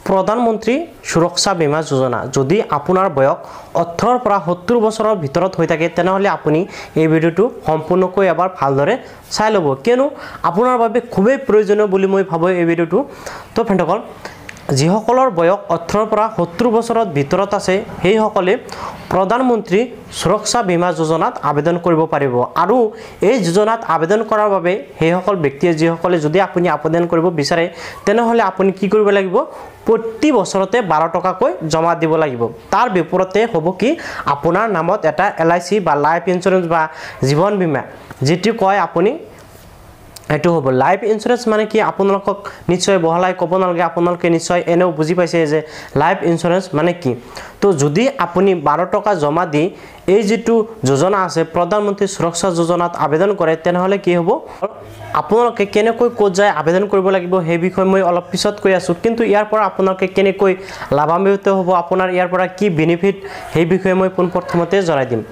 প্ৰধানমন্ত্ৰী সুৰক্ষা বীমা যোজনা যদি আপোনাৰ বয়স 18 পৰা 70 বছৰৰ ভিতৰত হৈ থাকে তেনেহলে আপুনি এই ভিডিওটো সম্পূৰ্ণকৈ এবাৰ ভালদৰে চাই ল'ব কিয়নো আপোনাৰ বাবে খুবেই প্ৰয়োজনীয় বুলি মই ভাবো এই ভিডিওটো তো ফ্ৰেণ্ডসকল যিসকলৰ বয়স 18 পৰা 70 বছৰৰ ভিতৰত আছে সেই সকলে প্ৰধানমন্ত্ৰী সুৰক্ষা বীমা যোজনাত আবেদন কৰিব পাৰিব আৰু এই যোজনাত আবেদন কৰাৰ বাবে সেই সকল ব্যক্তিয়ে যিসকলে যদি আপুনি আবেদন কৰিব বিচাৰে তেনেহলে আপুনি কি কৰিব লাগিব প্ৰতি বছৰতে 12 টকাকৈ জমা দিব লাগিব তাৰ বিপৰীতে হ'ব কি আপোনাৰ নামত এটা LIC বা লাইফ ইন্সুৰেন্স বা জীৱন বীমা যেটি কয় আপুনি এটো হ'ব লাইফ ইন্সুরেন্স মানে কি আপোনালোকক নিশ্চয় বহলাই ক'ব নালগে আপোনালোকে নিশ্চয় এনেও বুজি পাইছে যে লাইফ ইন্সুরেন্স মানে কি তো যদি আপুনি 12 টকা জমা দি এই যেটো যোজনা আছে প্ৰধানমন্ত্ৰী সুৰক্ষা যোজনাত আবেদন কৰে তেনেহলে কি হ'ব আপোনালোকে কেনেকৈ কোত যায় আবেদন কৰিব লাগিব সেই বিষয় মই অলপ পিছত কৈ আছো কিন্তু ইয়াৰ পৰা আপোনালোকে কেনেকৈ লাভান্বিত হ'ব আপোনাৰ ইয়াৰ পৰা কি বেনিফিট সেই বিষয়ে মই পোনপ্ৰথমতে জনাই দিম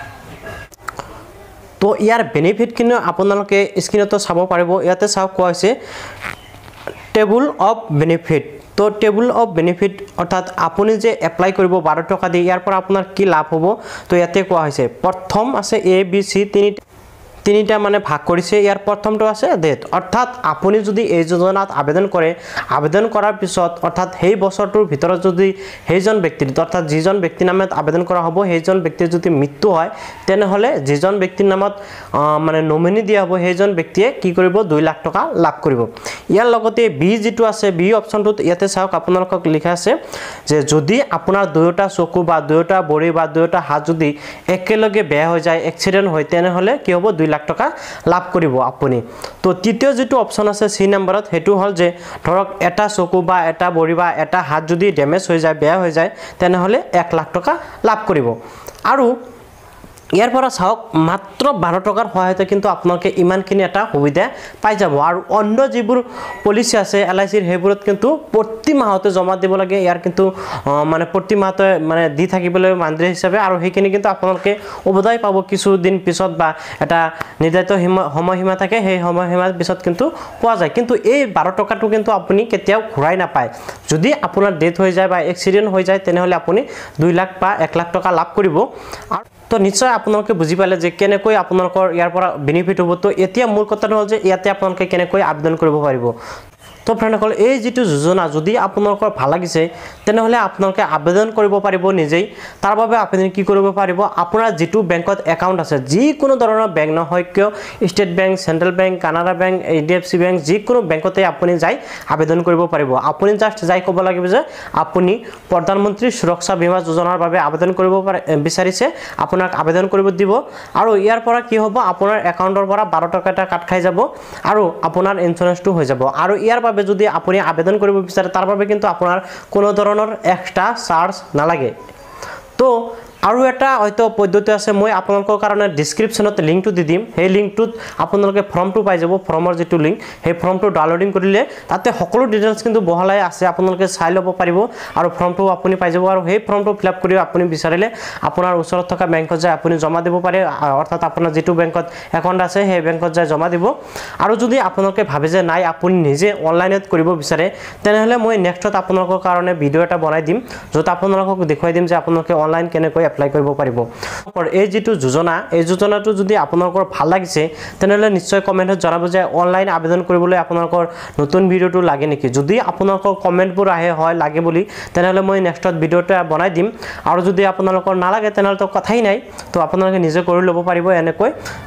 তো ইয়াৰ বেনিফিট কিনো আপোনালোকে স্ক্ৰিনত চাব পাৰিব ইয়াতে চাও কোৱা হৈছে টেবুল অফ বেনিফিট তো টেবুল অফ বেনিফিট অৰ্থাৎ আপুনি যে এপ্লাই কৰিব 12 টকা দি ইয়াৰ পৰা আপোনাৰ কি লাভ হ'ব তো ইয়াতে কোৱা হৈছে প্ৰথম আছে ABC তিনিটা মানে ভাগ কৰিছে ইয়াৰ প্ৰথমটো আছে ডেট অৰ্থাৎ আপুনি যদি এই যোজনাত আবেদন কৰে আবেদন কৰাৰ পিছত অৰ্থাৎ সেই বছৰটোৰ ভিতৰত যদি হেইজন ব্যক্তিৰ অৰ্থাৎ যিজন ব্যক্তিৰ নামত আবেদন কৰা হ'ব হেইজন ব্যক্তিৰ যদি মৃত্যু হয় তেনেহলে যিজন ব্যক্তিৰ নামত মানে নমিনি দিয়া হ'ব হেইজন ব্যক্তিয়ে কি কৰিব 2 লাখ টকা লাভ কৰিব ইয়াৰ লগতে বি যেটো আছে বি অপচনটোত ইয়াতে চাওক আপোনালোকক লিখা আছে যে যদি আপোনাৰ দুয়োটা চকু বা দুয়োটা বৰি বা দুয়োটা হাত যদি একেলগে বেয়া হৈ যায় এক্সিডেন্ট হয় তেনেহলে কি হ'ব 2 লাখ টকা লাভ কৰিব আপুনি তো তৃতীয় যেটো অপচন আছে সি নম্বৰত হেতু হল যে ধৰক এটা চকু বা এটা বৰি বা এটা হাত যদি ড্যামেজ হৈ যায় বেয়া হৈ যায় তেনেহলে 1 লাখ টকা লাভ কৰিব আৰু ইয়াৰ পৰা চাওক মাত্ৰ 12 টকাৰ সহায়তে কিন্তু আপোনালোকে ইমানখিনি এটা সুবিধা পাই যাব আৰু অন্য যিবোৰ পলিচি আছে LICৰ হেবোৰত কিন্তু প্ৰতি মাহতে জমা দিব লাগে ইয়াৰ কিন্তু মানে প্ৰতি মাহতে মানে দি থাকিবলৈ মানদণ্ড হিচাপে আৰু হেখিনি কিন্তু আপোনালোকে উবদাই পাব কিছু দিন পিছত বা এটা নিৰ্ধাৰিত সময়সীমা থাকে সেই সময়সীমাৰ পিছত কিন্তু পোৱা যায় কিন্তু এই 12 টকাটো কিন্তু আপুনি কেতিয়াও ঘূৰাই নাপায় যদি আপোনাৰ ডেথ হৈ যায় বা এক্সিডেন্ট হৈ যায় তেনেহলে আপুনি 2 লাখ বা 1 লাখ টকা লাভ কৰিব আৰু তো নিশ্চয় আপোনালোকে বুজি পালে যে কেনেকৈ আপোনালোকৰ ইয়াৰ পৰা বেনিফিট হ'ব তো এতিয়া মূল কথাটো হ'ল যে ইয়াতে আপোনালোকে কেনেকৈ আবেদন কৰিব পাৰিব তো ফ্ৰেণ্ডসকল এই যেটো যোজনা যদি আপোনালোকৰ ভাল লাগিছে তেনেহলে আপোনালোকে আবেদন কৰিব পাৰিব নিজেই তাৰ বাবে আপুনি কি কৰিব পাৰিব আপোনাৰ যেটো বেংকত একাউণ্ট আছে যি কোনো ধৰণৰ বেংক নহয় কিয় state bank central bank Canara bank HDFC bank যি কোনো বেংকতে আপুনি যাই আবেদন কৰিব পাৰিব আপুনি জাস্ট যাই ক'ব লাগিব যে আপুনি প্ৰধানমন্ত্ৰী সুৰক্ষা বীমা যোজনাৰ বাবে আবেদন কৰিব বিচাৰিছে আপোনাক আবেদন কৰিব দিব আৰু ইয়াৰ পৰা কি হ'ব আপোনাৰ একাউণ্টৰ পৰা 12 টকা এটা কাট খাই যাব আৰু আপোনাৰ ইন্সুৰেন্সটো হৈ যাব আৰু ইয়াৰ বাবে যদি আপুনি আবেদন কৰিব বিচাৰে তাৰ বাবে কিন্তু আপোনাৰ কোনো ধৰণৰ এক্সট্ৰা চাৰ্জ নালাগে তো আৰু এটা হয়তো পদ্ধতি আছে মই আপোনালোকৰ কাৰণে ডেসক্ৰিপচনত লিংকটো দি দিম সেই লিংকটোত আপোনালোকে ফৰ্মটো পাই যাব ফৰ্মৰ যেটো লিংক সেই ফৰ্মটো ডাউনলোডিং কৰিলে তাতে সকলো ডিটেইলছ কিন্তু বহলাই আছে আপোনালোকে চাই ল'ব পাৰিব আৰু ফৰ্মটো আপুনি পাই যাব আৰু সেই ফৰ্মটো ফিলআপ কৰি আপুনি বিচাৰিলে আপোনাৰ ওচৰত থকা বেংকত যায় আপুনি জমা দিব পাৰে অৰ্থাৎ আপোনাৰ যেটো বেংকত একাউণ্ট আছে সেই বেংকত যায় জমা দিব আৰু যদি আপোনালোকে ভাবে যে নাই আপুনি নিজে অনলাইনত কৰিব বিচাৰে তেনেহলে মই নেক্সটত আপোনালোকৰ কাৰণে ভিডিও এটা বনাই দিম যত আপোনালোকক দেখুৱাই দিম যে আপোনালোকে অনলাইন কেনেকৈ এপ্লাই কৰিব পাৰিব এই যেটো যোজনা এই যোজনাটো যদি আপোনালোকৰ ভাল লাগিছে তেনেহলে নিশ্চয় কমেন্টত জনাব যে অনলাইন আবেদন কৰিবলৈ আপোনালোকৰ নতুন ভিডিওটো লাগে নেকি যদি আপোনালোকৰ কমেন্টবোৰ আহে হয় লাগে বুলি তেনেহলে মই নেক্সটত ভিডিওটা বনাই দিম আৰু যদি আপোনালোকৰ নালাগে তেনেহলে তো কথাই নাই তো আপোনালোকে নিজে কৰি ল'ব পাৰিব এনেকৈ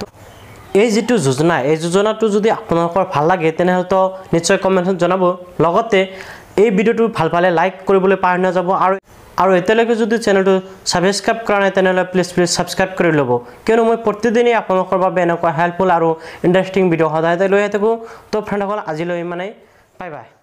এই যেটো যোজনা এই যোজনাটো যদি আপোনালোকৰ ভাল লাগে তেনেহলে তো নিশ্চয় কমেন্টত জনাব লগতে এই ভিডিওটো ভাল পালে লাইক কৰিবলৈ পাহৰি নাযাব আৰু এতিয়ালৈকে যদি চেনেলটো সাবস্ক্ৰাইব কৰা নাই তেনেহলে প্লিজ সাবস্ক্ৰাইব কৰি ল'ব কিয়নো মই প্ৰতিদিনে আপোনালোকৰ বাবে এনেকুৱা হেল্পফুল আৰু ইন্টাৰেষ্টিং ভিডিও সদায় লৈ থাকো তো ফ্ৰেণ্ডসকল আজিলৈ ইমানেই বাই বাই